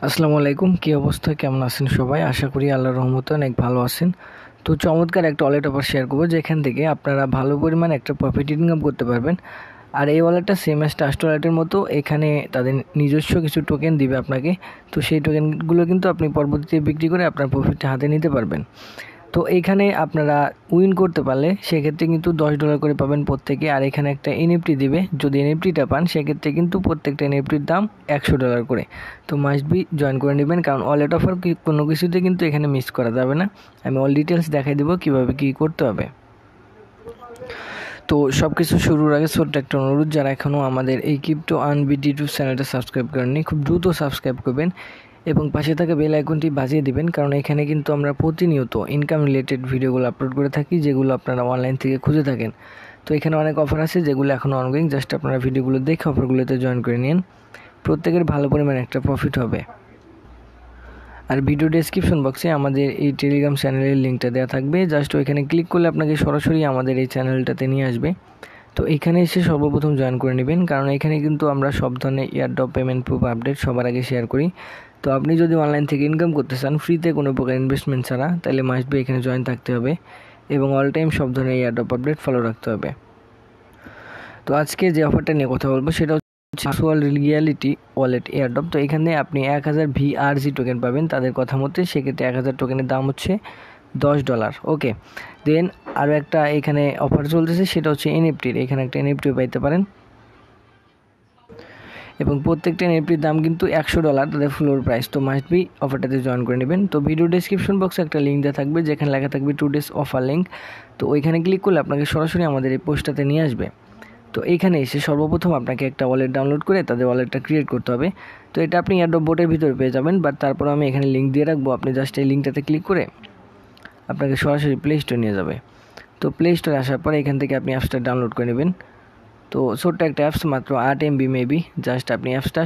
আসসালামু আলাইকুম, কী অবস্থা, কেমন আছেন সবাই? আশা করি আল্লাহর রহমতে অনেক ভালো আছেন। তো চমৎকার একটা ওয়ালেট অফার শেয়ার করবো যেখান থেকে আপনারা ভালো পরিমাণ একটা প্রফিট ইনকাম করতে পারবেন। আর এই ওয়ালেটটা সেম অ্যাজ ট্রাস্ট ওয়ালেটের মতো, এখানে তাদের নিজস্ব কিছু টোকেন দিবে আপনাকে। তো সেই টোকেনগুলো কিন্তু আপনি পরবর্তীতে বিক্রি করে আপনার প্রফিটটা হাতে নিতে পারবেন। তো এইখানে আপনারা উইন করতে পারলে সেক্ষেত্রে কিন্তু $10 করে পাবেন প্রত্যেকে। আর এখানে একটা এনএফটি দিবে, যদি এনএফটিটা পান সেক্ষেত্রে কিন্তু প্রত্যেকটা এনএফটির দাম $100 করে। তো মাস্ট বি জয়েন করে নেবেন, কারণ ওয়ালেট অফার কোনো কিছুতে কিন্তু এখানে মিস করা যাবে না। আমি অল ডিটেলস দেখাই দেবো কীভাবে কী করতে হবে। তো সব কিছু শুরুর আগে ছোট্ট একটা অনুরোধ, যারা এখনও আমাদের এই ক্রিপ্টো আনবিট ইউটিউব চ্যানেলটা সাবস্ক্রাইব করেননি, খুব দ্রুত সাবস্ক্রাইব করবেন এবং পাশে থাকা বেল আইকনটি বাজিয়ে দিবেন, কারণ এখানে কিন্তু আমরা প্রতিনিয়ত ইনকাম রিলেটেড ভিডিওগুলো আপলোড করে থাকি, যেগুলো আপনারা অনলাইন থেকে খুঁজে থাকেন। তো এখানে অনেক অফার আছে যেগুলো এখনও অনগোয়িং, জাস্ট আপনারা ভিডিওগুলো দেখে অফারগুলোতে জয়েন করে নিন, প্রত্যেকের ভালো পরিমাণে একটা প্রফিট হবে। আর ভিডিও ডেসক্রিপশন বক্সে আমাদের এই টেলিগ্রাম চ্যানেলের লিঙ্কটা দেওয়া থাকবে, জাস্ট ওইখানে ক্লিক করলে আপনাকে সরাসরি আমাদের এই চ্যানেলটাতে নিয়ে আসবে। তো এখানে এসে সর্বপ্রথম জয়েন করে নেবেন, কারণ এখানে কিন্তু আমরা সব ধরনের এয়ারড্রপ, পেমেন্ট প্রুফ, আপডেট সবার আগে শেয়ার করি। তো আপনি যদি অনলাইন থেকে ইনকাম করতে চান ফ্রিতে, কোনো প্রকার ইনভেস্টমেন্ট ছাড়া, তাহলে মাস্ট বি এখানে জয়েন থাকতে হবে এবং অল টাইম সব ধরনের এয়ারড্রপ আপডেট ফলো রাখতে হবে। তো আজকে যে অফারটা নিয়ে কথা বলবো সেটা হচ্ছে ভার্চুয়াল রিয়ালিটি ওয়ালেট এয়ারড্রপ। তো এখানে আপনি 1000 VRG টোকেন পাবেন তাদের কথা মতে। সেক্ষেত্রে 1000 টোকেনের দাম হচ্ছে $10। ওকে, দেন আরও একটা এখানে অফার চলতেছে, সেটা হচ্ছে এনএফটির। এখানে একটা এনএফটিও পাইতে পারেন এবং প্রত্যেকটা এনএফটির দাম কিন্তু $100 তাদের ফ্লোর প্রাইস। তো মাস্ট বি অফারটাতে জয়েন করে নেবেন। তো ভিডিও ডেসক্রিপশন বক্সে একটা লিঙ্ক দেওয়া থাকবে যেখানে লেখা থাকবে 2 days অফার লিঙ্ক। তো ওইখানে ক্লিক করলে আপনাকে সরাসরি আমাদের এই পোস্টটাতে নিয়ে আসবে। তো এইখানে এসে সর্বপ্রথম আপনাকে একটা ওয়ালেট ডাউনলোড করে তাদের ওয়ালেটটা ক্রিয়েট করতে হবে। তো এটা আপনি এয়ারড্রপ বোটের ভিতরে পেয়ে যাবেন, বাট তারপর আমি এখানে লিঙ্ক দিয়ে রাখবো, আপনি জাস্ট এই লিঙ্কটাতে ক্লিক করে আপনাকে সরাসরি প্লে স্টোরে নিয়ে যাবে। তো প্লে স্টোরে আসার পরে এখান থেকে আপনি অ্যাপসটা ডাউনলোড করে নেবেন। তো ছোট্ট একটা অ্যাপস, মাত্র 8 MB মেবি, জাস্ট আপনি অ্যাপসটা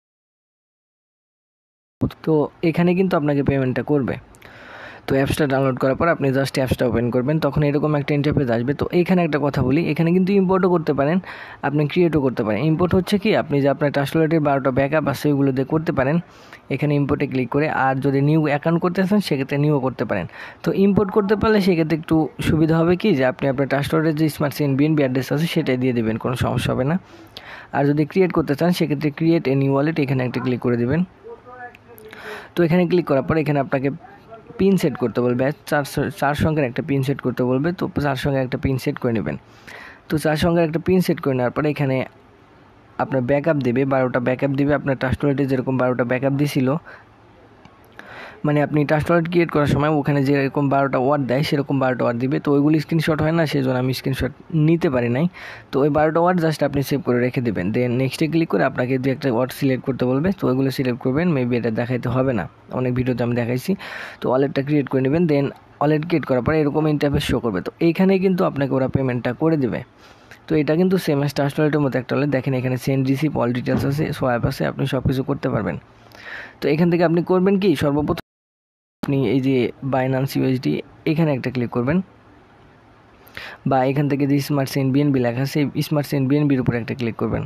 তো এখানে কিন্তু আপনাকে পেমেন্টটা করবে। তো অ্যাপসটা ডাউনলোড করার পর আপনি জাস্ট অ্যাপসটা ওপেন করবেন, তখন এরকম একটা ইন্টারফেস আসবে। তো এখানে একটা কথা বলি, এখানে কিন্তু ইম্পোর্টও করতে পারেন, আপনি ক্রিয়েটও করতে পারেন। ইম্পোর্ট হচ্ছে কি, আপনি যে আপনার ট্রাস্ট ওয়ালেটের 12টা ব্যাকআপ আছে ওইগুলো দিয়ে করতে পারেন এখানে ইম্পোর্টে ক্লিক করে। আর যদি নিউ অ্যাকাউন্ট করতে চান সেক্ষেত্রে নিউও করতে পারেন। তো ইম্পোর্ট করতে পারলে সেক্ষেত্রে একটু সুবিধা হবে কি, যে আপনি আপনার ট্রাস্ট ওয়ালেটের যে স্মার্ট চেইন বিএনবি অ্যাড্রেস আছে সেটাই দিয়ে দেবেন, কোনো সমস্যা হবে না। আর যদি ক্রিয়েট করতে চান সেক্ষেত্রে ক্রিয়েট এ নিউ ওয়ালেট এখানে একটা ক্লিক করে দেবেন। তো এখানে ক্লিক করার পর এখানে আপনাকে পিন সেট করতে বলবে, চার সংখ্যার একটা পিন সেট করতে বলবে। তো 4 সংখ্যার একটা পিন সেট করে নেবেন। তো 4 সংখ্যার একটা পিন সেট করে নেওয়ার পরে এখানে আপনার ব্যাকআপ দেবে, 12টা ব্যাকআপ দেবে। আপনার ট্রাস্ট ওয়ালেটে যেরকম 12টা ব্যাকআপ দিয়েছিল, মানে আপনি ট্রাস্ট ওয়ালেট ক্রিয়েট করার সময় ওখানে যেরকম 12টা ওয়ার্ড দেয় সেরকম 12টা ওয়ার্ড দিবে। তো ওইগুলি স্ক্রিনশট হয় না, সেই জন্য আমি স্ক্রিনশট নিতে পারি নাই। তো ওই 12টা ওয়ার্ড জাস্ট আপনি সেভ করে রেখে দেবেন। দেন নেক্সটে ক্লিক করে আপনাকে দু একটা ওয়ার্ড সিলেক্ট করতে বলবে, তো ওইগুলো সিলেক্ট করবেন। মেবি এটা দেখাইতে হবে না, অনেক ভিডিওতে আমি দেখাইছি। তো ওয়ালেটটা ক্রিয়েট করে নেবেন। দেন ওয়ালেট ক্রিয়েট করার পরে এরকম ইন্টারফেস শো করবে। তো এইখানে কিন্তু আপনাকে ওরা পেমেন্টটা করে দেবে। তো এটা কিন্তু সেম অ্যাজ ট্রাস্ট ওয়ালেটের মতো একটা ওয়ালেট। দেখেন এখানে সেন্ড রিসিভ অল ডিটেলস আছে, সোয়াইপ আছে, আপনি সব কিছু করতে পারবেন। তো এখান থেকে আপনি করবেন কি, সর্বপ্রথম আপনি এই যে বাইন্যান্স ইউএসডি এখানে একটা ক্লিক করবেন, বা এখান থেকে যে স্মার্ট চেইন বিএনবি লেখা আছে স্মার্ট চেইন বিএনবির উপরে একটা ক্লিক করবেন।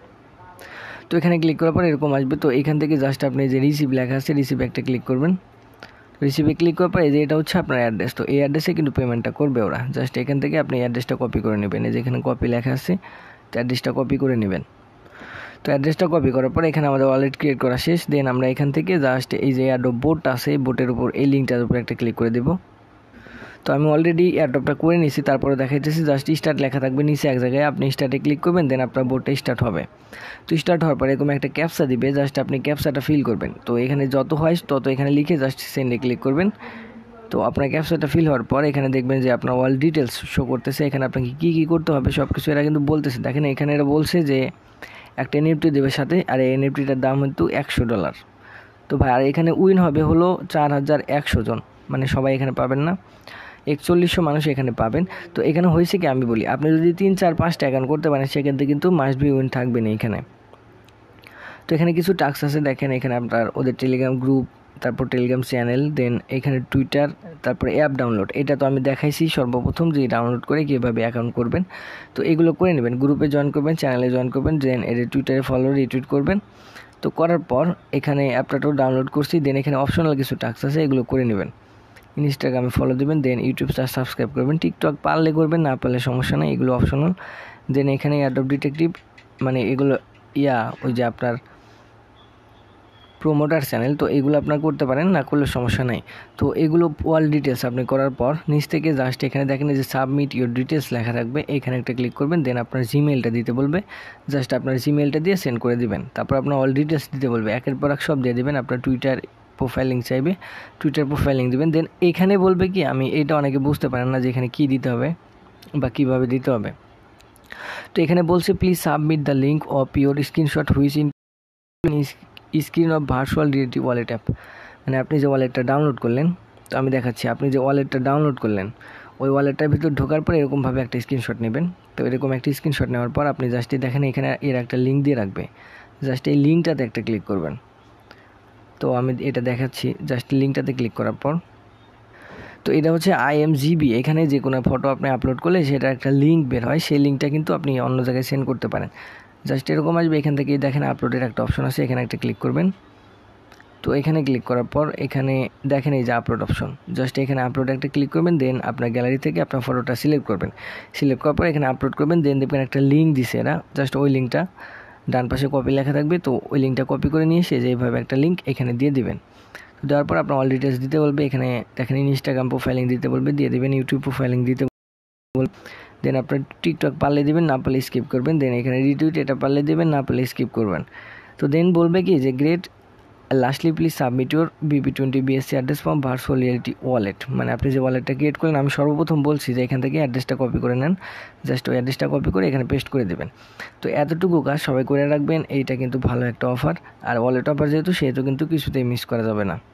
তো এখানে ক্লিক করার পর এরকম আসবে। তো এখান থেকে জাস্ট আপনি যে রিসিভ লেখা আছে রিসিভে একটা ক্লিক করবেন। রিসিভে ক্লিক করার পর এই যে এটা হচ্ছে আপনার অ্যাড্রেস। তো এই অ্যাড্রেসে কিন্তু পেমেন্টটা করবে ওরা। জাস্ট এখান থেকে আপনি অ্যাড্রেসটা কপি করে নেবেন, এই যে এখানে কপি লেখা আছে, তো অ্যাড্রেসটা কপি করে নেবেন। তো অ্যাড্রেসটা কপি করার পর এখানে আমাদের ওয়ালেট ক্রিয়েট করা শেষ। দেন আমরা এখান থেকে জাস্ট এই যে এয়ারড্রপ বোট আছে, বোটের উপর এই লিঙ্কটার উপর একটা ক্লিক করে দেবো। তো আমি অলরেডি এয়ারড্রপটা করে নিয়েছি, তারপরে দেখাইতেছি। জাস্ট স্টার্ট লেখা থাকবে নিচে এক জায়গায়, আপনি স্টার্টে ক্লিক করবেন, দেন আপনার বোটটা স্টার্ট হবে। তো স্টার্ট হওয়ার পরে এরকম একটা ক্যাপসা দিবে, জাস্ট আপনি ক্যাপসাটা ফিল করবেন। তো এখানে যত হয় তত এখানে লিখে জাস্ট সেন্ডে ক্লিক করবেন। তো আপনার ক্যাপসাটা ফিল হওয়ার পর এখানে দেখবেন যে আপনার অল ডিটেলস শো করতেছে। এখানে আপনাকে কী কী করতে হবে সব কিছু এরা কিন্তু বলতেছে। দেখেন এখানে এরা বলছে যে একটা এনএফটি দেবে সাথে, আর এই এনএফটিটার দাম কিন্তু $100। তো ভাই, আর এখানে উইন হবে হলো 4100 জন, মানে সবাই এখানে পাবেন না, 4100 মানুষ এখানে পাবেন। তো এখানে হয়েছে কি, আমি বলি, আপনি যদি 3, 4, 5টা অ্যাকাউন্ট করতে পারেন সেক্ষেত্রে কিন্তু মাস্ট বি উইন থাকবে না এখানে। তো এখানে কিছু টাস্ক আছে, দেখেন এখানে আপনার ওদের টেলিগ্রাম গ্রুপ, তারপর টেলিগ্রাম চ্যানেল, দেন এখানে টুইটার, তারপরে অ্যাপ ডাউনলোড। এটা তো আমি দেখাইছি সর্বপ্রথম যে ডাউনলোড করে কীভাবে অ্যাকাউন্ট করবেন। তো এগুলো করে নেবেন, গ্রুপে জয়েন করবেন, চ্যানেলে জয়েন করবেন, দেন এর টুইটারে ফলো রিটুইট করবেন। তো তো করার পর এখানে অ্যাপটাও ডাউনলোড করছি, দেন এখানে অপশনাল কিছু টাস্ক আছে, এগুলো করে নেবেন। ইনস্টাগ্রামে ফলো দেবেন, দেন ইউটিউব সাবস্ক্রাইব করবেন, টিকটক পারলে করবেন, না পারলে সমস্যা নেই, এগুলো অপশনাল। দেন এখানে এয়ারড্রপ ডিটেকটিভ মানে এগুলো ওই যে আপনার প্রোমোটার চ্যানেল, তো এগুলো আপনার করতে পারেন, না করলে সমস্যা নাই। তো এগুলো ওয়াল ডিটেলস আপনি করার পর নিচ থেকে জাস্ট এখানে দেখেন যে সাবমিট ইউর ডিটেলস লেখা থাকবে, এখানে একটা ক্লিক করবেন, দেন আপনার জিমেলটা দিতে বলবে, জাস্ট আপনার জিমেলটা দিয়ে সেন্ড করে দিবেন। তারপর আপনার অল ডিটেলস দিতে বলবে, একের পর এক সব দিয়ে দেবেন। আপনার টুইটার প্রোফাইল লিঙ্ক চাইবে, টুইটার প্রোফাইল লিঙ্ক দেবেন। দেন এখানে বলবে কি, আমি এটা অনেকে বুঝতে পারেন না যে এখানে কী দিতে হবে বা কীভাবে দিতে হবে। তো এখানে বলছে please submit the link of your screenshot which in screen of virtual reality wallet app. মানে আপনি যে ওয়ালেটটা ডাউনলোড করলেন, তো আমি দেখাচ্ছি, আপনি যে ওয়ালেটটা ডাউনলোড করলেন ওই ওয়ালেটটার ভিতর ঢোকার পর এরকমভাবে একটা স্ক্রিনশট নেবেন। তো এরকম একটা স্ক্রিনশট নেওয়ার পর আপনি জাস্ট দেখেন এখানে এর একটা লিঙ্ক দিয়ে রাখবে, জাস্ট এই লিঙ্কটাতে একটা ক্লিক করবেন। তো আমি এটা দেখাচ্ছি, জাস্ট লিঙ্কটাতে ক্লিক করার পর তো এটা হচ্ছে IMGB, এখানে যে কোনো ফটো আপনি আপলোড করলে সেটা একটা লিঙ্ক বের হয়, সেই লিঙ্কটা কিন্তু আপনি অন্য জায়গায় সেন্ড করতে পারেন। জাস্ট এরকম আসবে, এখান থেকে দেখেন আপলোডের একটা অপশন আছে, এখানে একটা ক্লিক করবেন। তো এখানে ক্লিক করার পর এখানে দেখেন এই যে আপলোড অপশন, জাস্ট এখানে আপলোড একটা ক্লিক করবেন, দেন আপনার গ্যালারি থেকে আপনার ফটোটা সিলেক্ট করবেন। সিলেক্ট করার পর এখানে আপলোড করবেন, দেন দেখবেন একটা লিঙ্ক দিছে এরা, জাস্ট ওই লিঙ্কটা ডান পাশে কপি লেখা থাকবে, তো ওই লিঙ্কটা কপি করে নিয়ে এসে এইভাবে একটা লিঙ্ক এখানে দিয়ে দিবেন। তো দেওয়ার পর আপনার অল ডিটেলস দিতে বলবে, এখানে দেখেন ইনস্টাগ্রাম প্রোফাইলিং দিতে বলবে, দিয়ে দেবেন, ইউটিউব প্রোফাইলিং দিতে বলবে, দেন আপনার টিকটক পারলে দেবেন, না পারলে স্কিপ করবেন, দেন এখানে রিটুইট এটা পারলে দেবেন, না পারলে স্কিপ করবেন। তো দেন বলবে কি যে great, lastly please submit your BB20 BSC address from virtual reality wallet. মানে আপনি যে ওয়ালেটটা ক্রিয়েট করলেন, আমি সর্বপ্রথম বলছি যে এখান থেকে অ্যাড্রেসটা কপি করে নেন, জাস্ট ওই অ্যাড্রেসটা কপি করে এখানে পেস্ট করে দেবেন। তো এতটুকু কাজ সবাই করে রাখবেন, এইটা কিন্তু ভালো একটা অফার, আর ওয়ালেট অফার যেহেতু সেহেতু কিন্তু কিছুতেই মিস করা যাবে না।